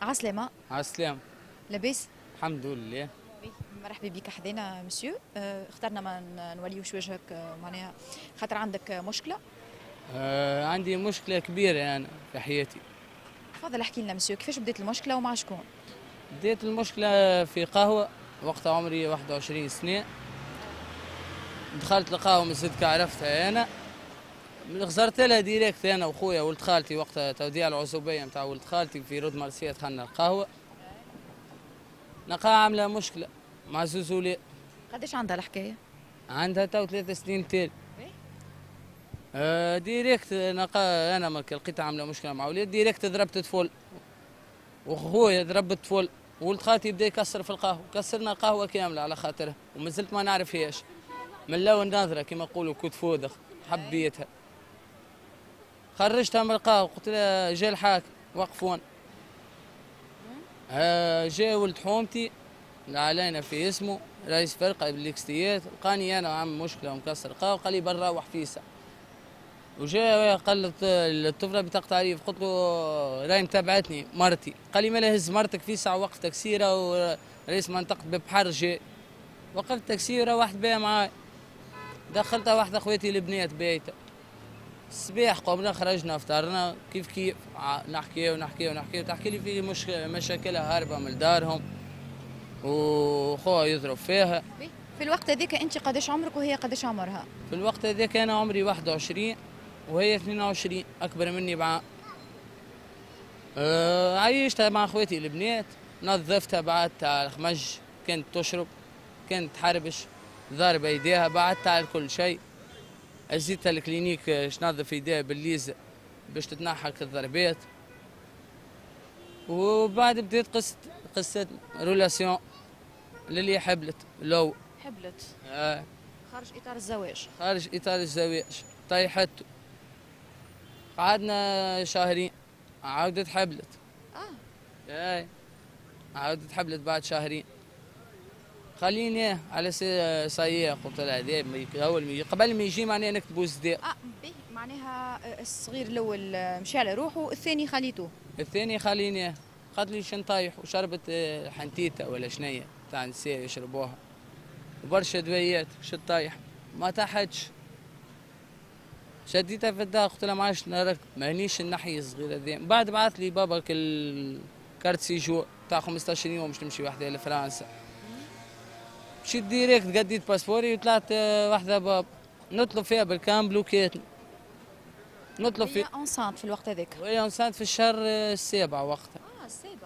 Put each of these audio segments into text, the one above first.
عسلامة. عسلام. لاباس؟ الحمد لله. مرحبا بك حدانا مسيو. اخترنا ما نوليوش وجهك معناها خاطر عندك مشكلة. عندي مشكلة كبيرة أنا في حياتي. تفضل احكي لنا مسيو، كيفاش بدات المشكلة ومع شكون؟ بديت المشكلة في قهوة وقت عمري 21 سنة. دخلت القهوة من صدق عرفتها أنا، خسرت لها ديريكت أنا وخويا ولد خالتي وقتها توديع العزوبية متاع ولد خالتي في رود مرسية. دخلنا القهوة نلقاها عاملة مشكلة مع زوزولي. قداش عندها الحكاية؟ عندها تو 3 سنين تالي. ديريكت نلقى أنا ما لقيتها عاملة مشكلة مع ولاد ديريكت ضربت طفل وخويا ضرب الطفل. ولد خالتي بدا يكسر في القهوة، كسرنا القهوة كاملة على خاطرها وما زلت ما نعرف هيش من لون ناظرة كما يقولوا كنت فوذخ. حبيتها خرجتها من القهوة قلت لها جا الحاكم وقفون. جا ولد حومتي علينا في اسمه رئيس فرقة بالاكستيات، لقاني أنا عامل مشكلة ومكسر القهوة قال لي بنروح فيسا. وجا قال الطفله بطاقة تعريف، قلت له راهي متابعتني مرتي. قال لي مالا هز مرتك في ساعه وقت تكسيره ورئيس منطقه ببحر جاي. وقفت تكسيره واحد بها معاي، دخلتها واحده اخواتي البنات بيتها. الصباح قمنا خرجنا فطرنا كيف نحكي وتحكي لي في مشاكلها هاربه من دارهم وخوها يضرب فيها. في الوقت هذاك انت قداش عمرك وهي قداش عمرها؟ في الوقت هذاك انا عمري 21 وهي 22 اكبر مني بعام. عيشتها مع اخواتي البنات، نظفتها بعدتها على الخمج، كانت تشرب كانت تحربش ضاربه ايديها، بعدتها على كل شيء. ازيتها الكلينيك نظف ايديها بالليزه باش تتنحك الضربات. وبعد بديت قصه رولاسيون للي حبلت لو حبلت. آه خارج اطار الزواج. خارج اطار الزواج طيحته. قعدنا شهرين عاودت حبلت. اي عاودت حبلت بعد شهرين. خليني على سيئة قلت لها اول قبل ما يجي معناها نكتبوا صداق. به معناها الصغير الاول مشى على روحه، الثاني خليته. الثاني خليني قالت لي شنطايح وشربت حنتيته ولا شنية تاع النساء يشربوها وبرشا دويات شطايح ما تحتش. شديتها في الدار قلت لها ما عادش نراك مانيش النحي الصغير هذا. بعد بعث لي بابا كارت سيجور تاع 15 يوم باش تمشي وحده لفرنسا. مشيت ديريكت قديت باسبوري وطلعت وحده باب نطلب فيها بالكام بلوكيتني. نطلب هي انسانت في الوقت هذاك. وهي انسانت في الشهر السابع وقتها. السابع.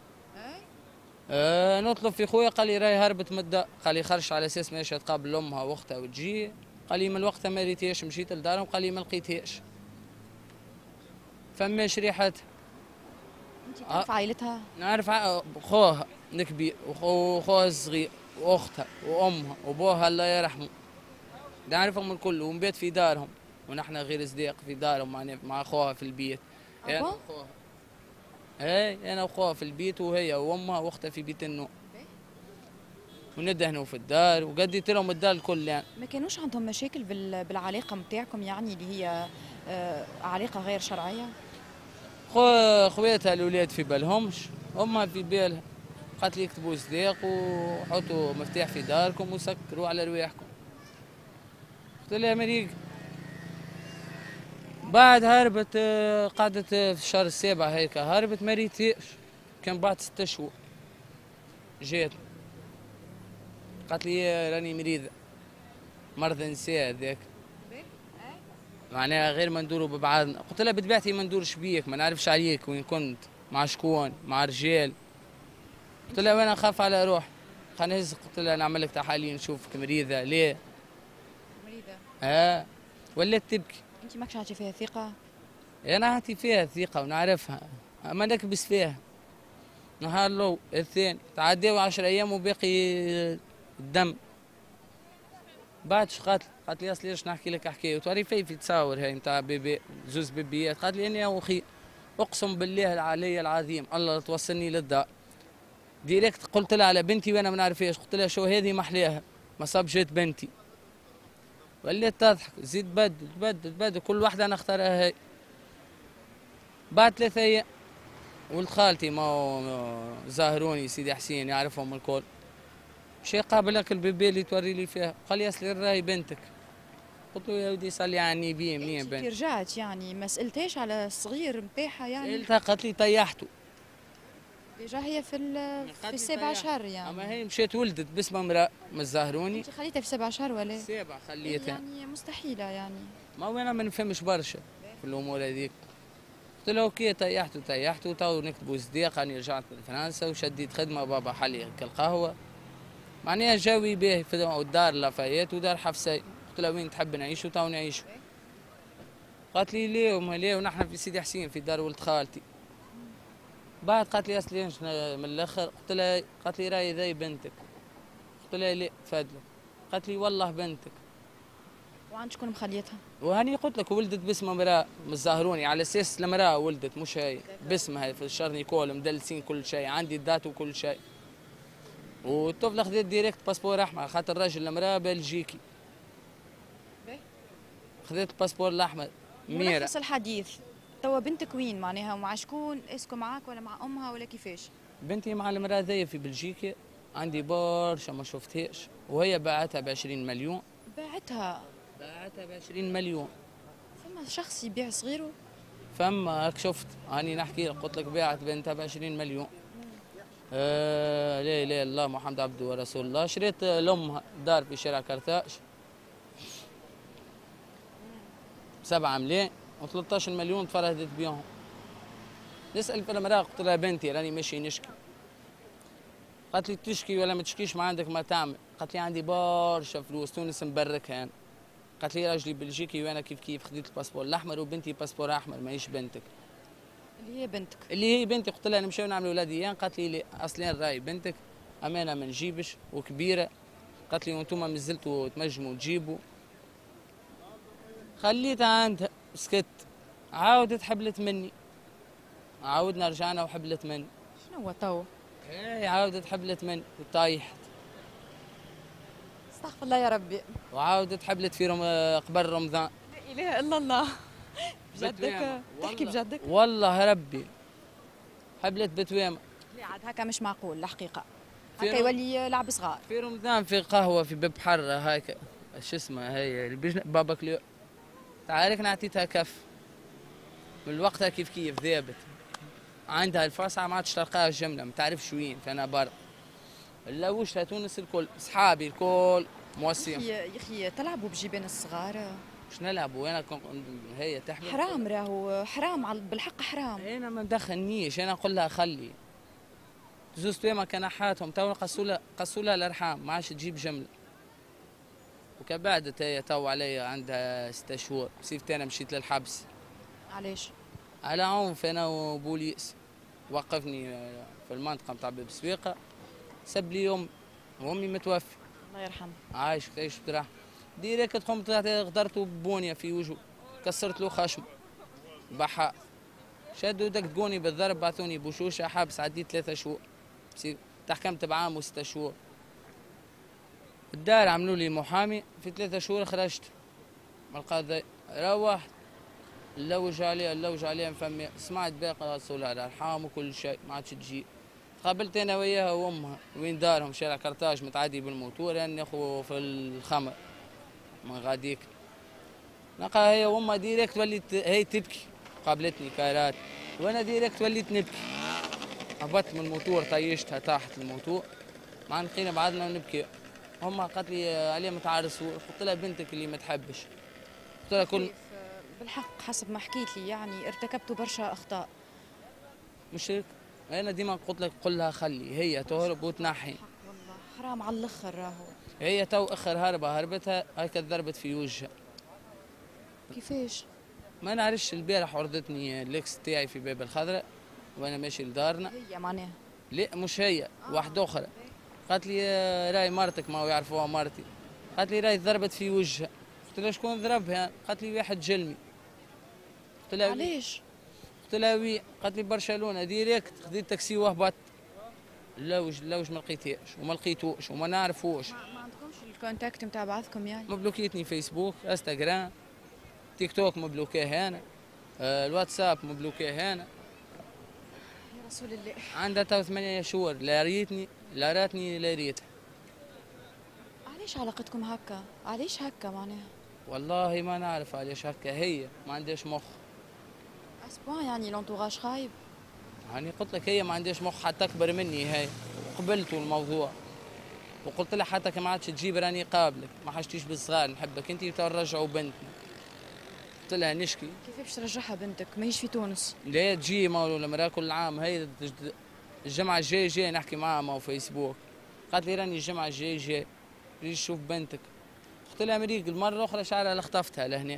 نطلب في خويا قال لي راهي هربت من الدار، قال لي خرجت على اساس ماشيه تقابل امها واختها وتجي. قال لي من وقتها ما ريتهاش، مشيت لدارهم قال لي ما لقيتهاش فماش ريحتها. انت تعرف عائلتها؟ نعرف خوها الكبير وخوها الصغير واختها وامها وابوها الله يرحمه، نعرفهم الكل ونبيت في دارهم ونحن غير صديق في دارهم مع خوها في البيت. انا وخوها انا وخوها في البيت وهي وامها واختها في بيت النوم وندهنوا في الدار وقديت لهم الدار الكل. يعني ما كانوش عندهم مشاكل بالعلاقه نتاعكم، يعني اللي هي علاقه غير شرعيه؟ خواتها الاولاد في بالهمش، امها في بالها. قالت لي اكتبوا صديق وحطوا مفتاح في داركم وسكروا على رواحكم. قلت لها مريق. بعد هربت قعدت في الشهر السابع هيك هربت ما ريتهاش. كان بعد 6 شهور جات قالت لي راني مريضه مرض نساء هذاك معناها غير ما ندوروا ببعضنا. قلت لها بطبيعتي ما ندورش بيك، ما نعرفش عليك وين كنت مع شكون مع رجال. قلت لها وانا نخاف على روحي خلينا نهز. قلت لها نعمل لك تحاليل نشوفك مريضه. ليه مريضه؟ ولات تبكي. انت ماكش عاطي فيها ثقه؟ انا عاطي فيها ثقه ونعرفها اما نكبس فيها. نهار الاول الثاني تعداو 10 ايام وباقي الدم. بعد قالت لي اصلي باش نحكي لك حكايه وتوري في تصاور هاي نتاع بيبي زوز بيبيات. قالت لي اني اخي اقسم بالله العلي العظيم الله توصلني للدار. ديريكت قلت لها على بنتي وانا ما نعرفهاش. قلت لها شو هذه محليها ما صبجت بنتي. وليت تضحك زيد تبدل كل واحده انا اختارها هاي. بعد 3 ايام ولد خالتي ما هو زاهروني سيدي حسين يعرفهم الكل. شي قابلك البيبي اللي توري لي فيها، قال لي اصلي راهي بنتك. قلت له يا ودي صلي على النبي منين انت بنت؟ كي رجعت يعني ما سالتيش على الصغير نتاعها يعني؟ سألتها قالت لي طيحته. ديجا هي في السابع شهر يعني. اما هي مشيت ولدت باسم امراه من الزهروني. انت خليتها في 7 شهر ولا؟ سابع خليتها. يعني مستحيله يعني. ما هو انا ما نفهمش برشا في الامور هذيك. قلت له اوكي طيحته تو نكتبوا صديق. اني رجعت من فرنسا وشديت خدمه بابا حلي القهوه. معناها جوي باهي في الدار لافايت ودار حفصي. قلت لها وين تحب نعيشوا تو نعيشوا. قالت لي ليه وما ليه ونحن في سيدي حسين في دار ولد خالتي. بعد قالت لي اصلي من الاخر. قالت لي راهي ذي بنتك. قلت لها لا تفضلك. قالت لي والله بنتك. وعند شكون مخليتها؟ وهاني قلت لك ولدت باسم امراه من الزهروني على اساس المراه ولدت مش هي باسمها في الشرني كول مدلسين كل شيء عندي الدات وكل شيء. والطفله خذيت ديريكت باسبور احمر خاطر الراجل المراه بلجيكي. خذيت الباسبور الاحمر. ميرا. ملخص الحديث توا بنتك وين معناها ومع شكون؟ اسكو معاك ولا مع امها ولا كيفاش؟ بنتي مع المراه ذي في بلجيكا. عندي برشا ما شفتهاش وهي باعتها ب 20 مليون. باعتها باعتها ب 20 مليون. ثم شخص يبيع صغيره؟ فما هاك شفت هاني نحكي لك قلت لك باعت بنتها ب 20 مليون. لا اله الا الله محمد عبده ورسول الله. شريت لامها دار في شارع كرتاج 7 ملايين و13 مليون تفرهدت بيهم. نسال في المراه قلت لها بنتي راني ماشي نشكي. قالت لي تشكي ولا ما تشكيش ما عندك ما تعمل. قالت لي عندي برشا فلوس تونس مبركها انا. قالت لي راجلي بلجيكي وانا كيف خديت الباسبور الاحمر وبنتي باسبور احمر ماهيش بنتك. اللي هي بنتك؟ اللي هي بنتي. قلت لها نمشيو نعملوا ولاديان. قالت لي لا اصلين راهي بنتك امانه ما نجيبش وكبيره. قالت لي وانتم مازلتوا تنجموا تجيبوا. خليتها عندها سكت. عاودت حبلت مني. عاودنا رجعنا وحبلت مني. شنو هو تو؟ ايه عاودت حبلت مني وطايحت. استغفر الله يا ربي. وعاودت حبلت في قبل رمضان. لا اله الا الله. بجدك؟ تحكي بجدك؟ والله ربي حبلت بتويمة. لا عاد هكا مش معقول الحقيقه. في هكا يولي لعب صغار. في رمضان في قهوه في باب حره هكا شو اسمها هي اللي بابا كليو. تعالك نعطيتها كف من وقتها كيف ذابت. عندها الفرصة ما عادش تلقاها الجملة ما تعرفش وين فأنا برا. لا وشها تونس الكل صحابي الكل موصيين. يا اخي تلعبوا بجيبان الصغار. مش نلعبوا انا هي تحمل. حرام راهو حرام بالحق حرام. انا ما ندخلنيش انا نقول لها خلي. زوز تويما كان حاتهم تو قصوا لها الارحام ما عادش تجيب جملة. وكبعدت هي تو عليا عندها 6 شهور سيفت انا مشيت للحبس. علاش؟ على عنف انا وبوليس. وقفني في المنطقة متاع باب سويقة. سب لي يوم وامي متوفي الله يرحمه. عايش تعيش برحمة. ديريكت قمت غدرته ببونية في وجهه كسرت له خشمه بحاء. شدوا دقدقوني بالضرب بعثوني بوشوشة حبس عديت 3 شهور. تحكمت بعام و6 شهور. الدار عملوا لي محامي في 3 شهور خرجت من القضاء. روحت نلوج عليه فمي سمعت باقي رسولها الارحام وكل شيء ما عادش تجي. قابلت انا وياها وامها وين دارهم شارع كرتاج متعدي بالموتور يعني اخو في الخمر من غاديك. نلقى هي وامها ديريكت وليت هي تبكي. قابلتني كارات وانا ديريكت وليت نبكي. هبطت من الموتور طيشتها طاحت الموتور. مع نقينا بعضنا ونبكي. امها قالت لي عليه متعرسوا. قلت لها بنتك اللي ما تحبش. قلت لها كل بالحق حسب ما حكيت لي يعني ارتكبتوا برشا اخطاء. مش هيك انا ديما قلت لك قل لها خلي هي تهرب وتنحي. والله حرام على الاخر راهو. هي تو اخر هربتها هيك ضربت في وجهها. كيفاش؟ ما نعرفش البارح عرضتني الاكس تاعي في باب الخضراء وانا ماشي لدارنا. هي معناها؟ لا مش هي واحده اخرى. قالت لي راي مرتك ما يعرفوها مرتي. قالت لي راي ضربت في وجهها. قلت لها شكون ضربها؟ قالت لي واحد جلمي. قلت لها علاش؟ قلت لها وي. قالت لي برشلونه ديريكت خديت تاكسي وهبط. اللوج ما لقيتهاش وما لقيتوش وما نعرفوش. ما عندكمش الكونتاكت نتاع بعضكم يعني؟ مبلوكيتني فيسبوك انستغرام تيك توك مبلوكاه انا. الواتساب مبلوكاه انا. رسول الله. عندها تو 8 شهور، لا ريتني لا راتني لا ريتها. علاش علاقتكم هكا؟ علاش هكا معناها؟ والله ما نعرف علاش هكا، هي ما عندهاش مخ. اسبوع يعني لونتوراج خايب. يعني قلت لك هي ما عندهاش مخ، حتى اكبر مني هي. قبلتوا الموضوع وقلت لها حتى كي ما عادش تجيب راني قابلك، ما حاجتيش بالصغار، نحبك انت وترجعوا بنتنا. قلت لها نشكي. كيف باش ترجعها بنتك؟ ماهيش في تونس. لا تجي مولو المراه كل عام، هي الجمعه الجايه جاي نحكي معاها مو فيسبوك. قالت لي راني الجمعه الجايه جاي تجي تشوف بنتك. قلت لها مريق المره الاخرى شعرها اللي خطفتها لهنا.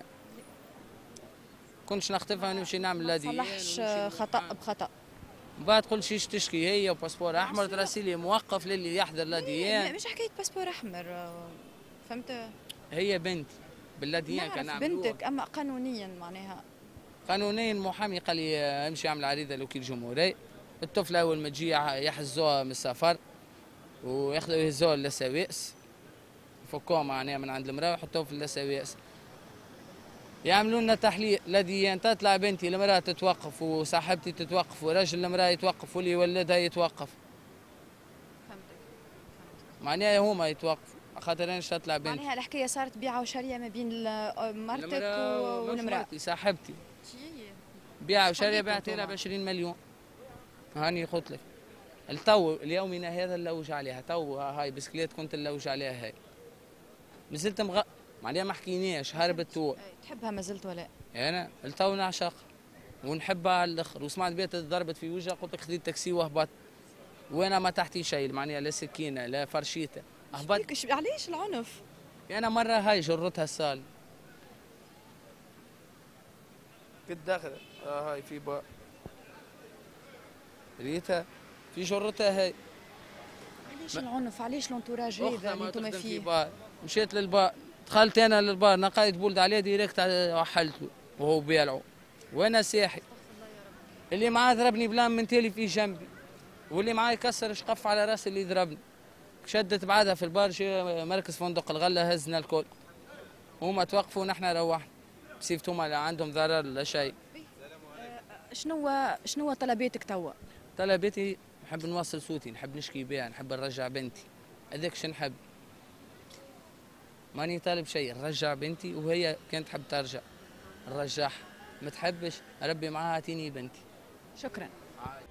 كنتش نخطفها ونمشي نعمل لا ديان. صلحش خطأ بخطأ. بعد تقول شيش تشكي هي وباسبور احمر تراسيلي موقف للي يحضر لا ديان. مش حكايه باسبور احمر، فهمت؟ هي بنتي باللا ديان كان نعرف نعملوها. بنتك، اما قانونيا معناها. قانونيا المحامي قال لي امشي اعمل عريضه لوكيل جمهوري. الطفله اول ما تجي يحزوها من السفر وياخذوا يهزوها للسويس، يفكوها معناها من عند المراه ويحطوها في اللسويس. يعملوا لنا تحليل لا ديان، تطلع بنتي المراه تتوقف وصاحبتي تتوقف ورجل المراه يتوقف واللي يولدها يتوقف. فهمتك. معناها هما يتوقفوا خاطر انا تطلع بنتي. معناها الحكايه صارت بيعه وشريه ما بين مرتك والمراه. مرتي صاحبتي بيعه وشريه، بعتها لها ب 20 مليون. هاني قلت لك التو اليومنا هذا نلوج عليها، تو هاي بسكليت كنت نلوج عليها هاي. نزلت معناها ما حكيناش، هربت تو. تحبها ما زلت ولا؟ انا التو نعشق ونحبها على الاخر، وسمعت بيت ضربت في وجهها قلت لك خذيت تاكسي وهبط. وانا ما تحتي شيء معناها لا سكينه لا فرشيته. هبط. علاش العنف؟ انا مره هاي جرتها السال. قد دخلت هاي في بار ريتها في جرتها هاي. علاش العنف؟ علاش الانتوراج هذا اللي انتم فيه؟ بار. مشيت للبار، دخلت انا للبار نقيت بولد عليه ديريكت وحلت له وهو بيلعب وانا ساحي. اللي معاه ضربني بلام من تالي في جنبي، واللي معاه يكسر شقف على راسي اللي ضربني. شدت بعدها في البار مركز فندق الغله، هزنا الكل. هما توقفوا ونحن روحنا بسيفتهم لا عندهم ضرر لا شيء. شنو طلباتك توا؟ طلبتي نحب نوصل صوتي، نحب نشكي بها، نحب نرجع بنتي. هذاك شو نحب. ماني طالب شيء، نرجع بنتي وهي كانت تحب ترجع نرجعها. ما تحبش ربي معاها اعطيني بنتي. شكرا.